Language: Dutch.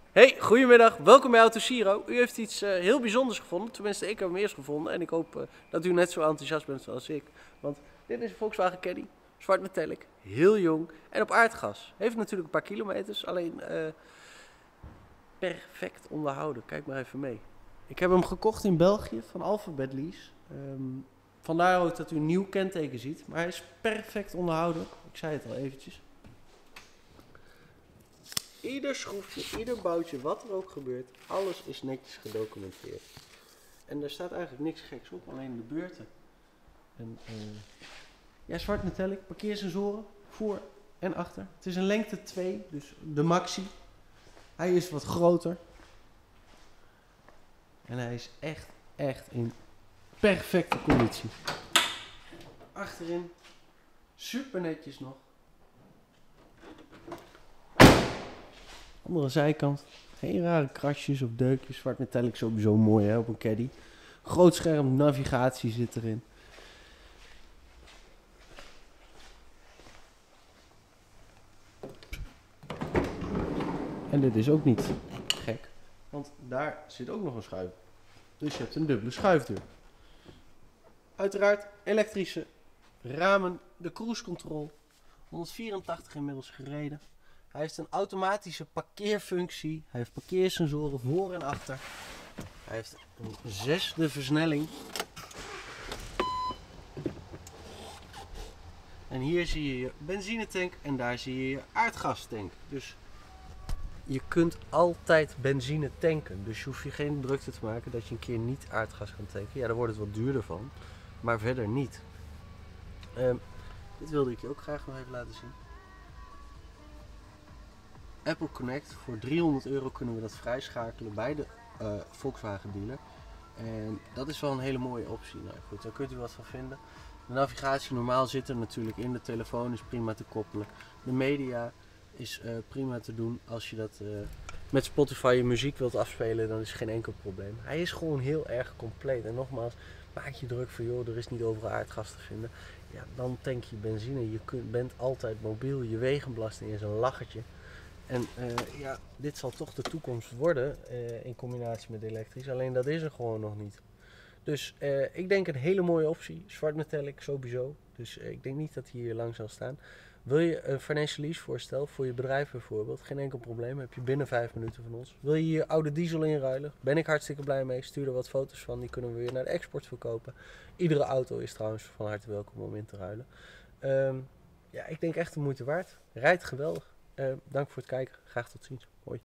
Hey, goedemiddag. Welkom bij Autosiro. U heeft iets heel bijzonders gevonden. Tenminste, ik heb hem eerst gevonden. En ik hoop dat u net zo enthousiast bent zoals ik. Want dit is een Volkswagen Caddy. Zwart metallic. Heel jong. En op aardgas. Heeft natuurlijk een paar kilometers. Alleen perfect onderhouden. Kijk maar even mee. Ik heb hem gekocht in België van Alphabet Lease. Vandaar ook dat u een nieuw kenteken ziet. Maar hij is perfect onderhouden. Ik zei het al eventjes. Ieder schroefje, ieder boutje, wat er ook gebeurt, alles is netjes gedocumenteerd. En er staat eigenlijk niks geks op, alleen de beurten. En, ja, zwart metallic, parkeersensoren, voor en achter. Het is een lengte 2, dus de maxi. Hij is wat groter. En hij is echt in perfecte conditie. Achterin, super netjes nog. Andere zijkant, geen rare krasjes of deukjes. Zwart metallic sowieso mooi hè, op een caddy. Groot scherm, navigatie zit erin. En dit is ook niet gek, want daar zit ook nog een schuif. Dus je hebt een dubbele schuifdeur. Uiteraard elektrische ramen, de cruise control. 184 inmiddels gereden. Hij heeft een automatische parkeerfunctie. Hij heeft parkeersensoren voor en achter. Hij heeft een 6e versnelling. En hier zie je je benzinetank en daar zie je je aardgastank. Dus je kunt altijd benzine tanken. Dus je hoeft je geen drukte te maken dat je een keer niet aardgas kan tanken. Ja, daar wordt het wat duurder van. Maar verder niet. Dit wilde ik je ook graag nog even laten zien. Apple Connect, voor €300 kunnen we dat vrijschakelen bij de Volkswagen dealer. En dat is wel een hele mooie optie. Nou goed, daar kunt u wat van vinden. De navigatie normaal zit er natuurlijk in, de telefoon is prima te koppelen. De media is prima te doen. Als je dat met Spotify je muziek wilt afspelen, dan is geen enkel probleem. Hij is gewoon heel erg compleet. En nogmaals, maak je druk van joh, er is niet overal aardgas te vinden. Ja, dan tank je benzine. Je bent altijd mobiel. Je wegenbelasting is een lachertje. En ja, dit zal toch de toekomst worden in combinatie met elektrisch. Alleen dat is er gewoon nog niet. Dus ik denk een hele mooie optie. Zwart metallic sowieso. Dus ik denk niet dat hij hier lang zal staan. Wil je een financial lease voorstel voor je bedrijf bijvoorbeeld? Geen enkel probleem. Heb je binnen 5 minuten van ons. Wil je je oude diesel inruilen? Ben ik hartstikke blij mee. Stuur er wat foto's van. Die kunnen we weer naar de export verkopen. Iedere auto is trouwens van harte welkom om in te ruilen. Ja, ik denk echt de moeite waard. Rijdt geweldig. Dank voor het kijken. Graag tot ziens. Hoi.